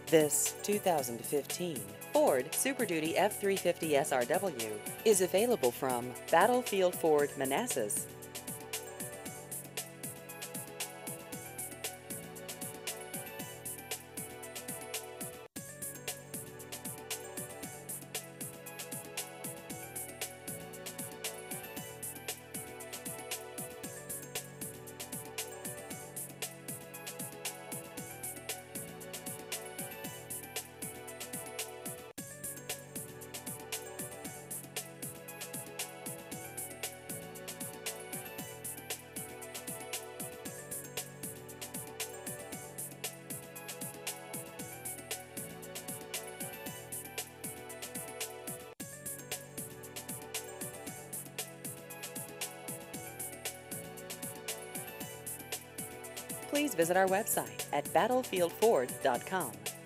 This 2015 Ford Super Duty F-350 SRW is available from Battlefield Ford Manassas. Please visit our website at battlefieldford.com.